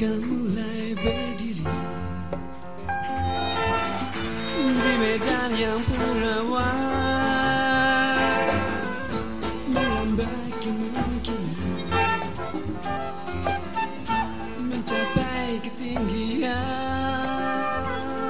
akan mulai berdiri di medan yang perawan, melambai kemungkinan mencapai ketinggian.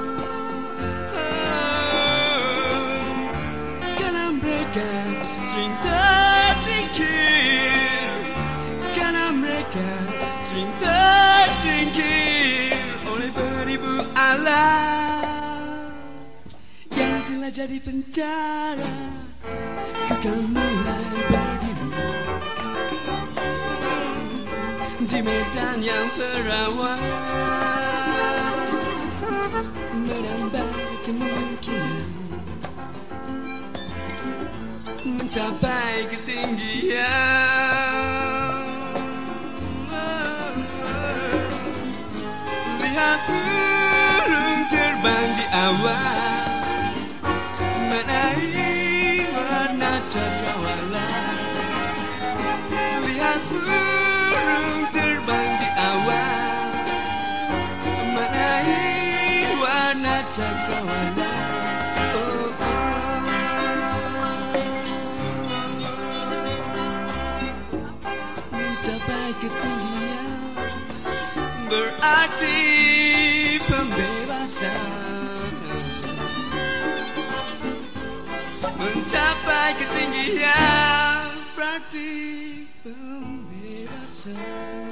Karena mereka sering tersingkir, karena mereka sering tersingkir oleh beribu alam yang telah jadi penjara. Ku kan mulai berdiri di medan yang perawan, menambah kemungkinan mencapai ketinggian. Lihat burung terbang di awan, menaik warna cakrawala. Lihat burung terbang di awan, menaik warna cakrawala. Mencapai ketinggian berarti pembebasan. Mencapai ketinggian berarti pembebasan.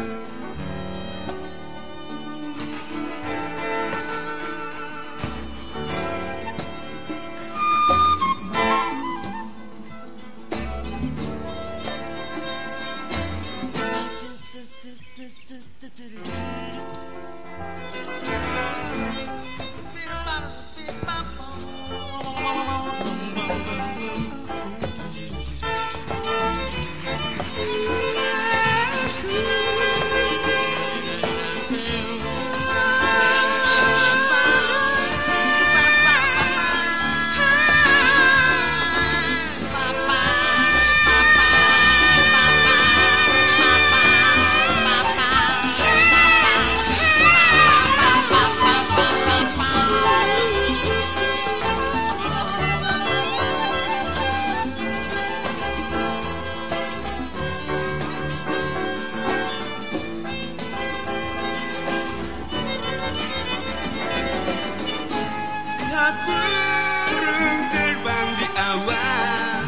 Lihat burung terbang di awan,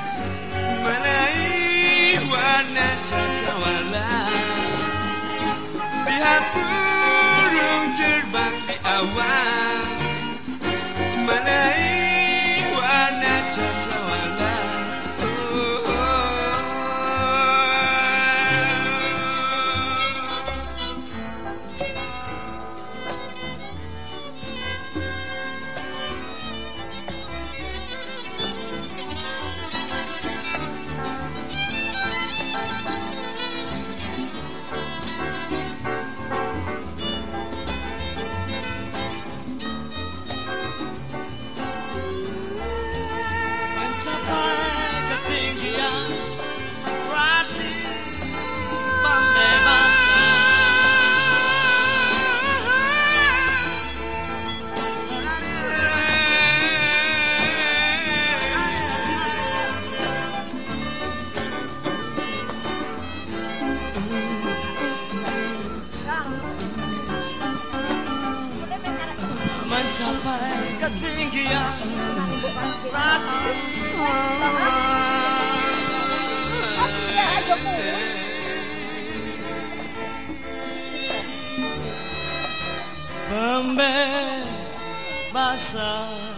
menaik warna cakrawala. Lihat burung terbang di awan, menaik warna cakrawala. Mencapai ketinggian pembebasan.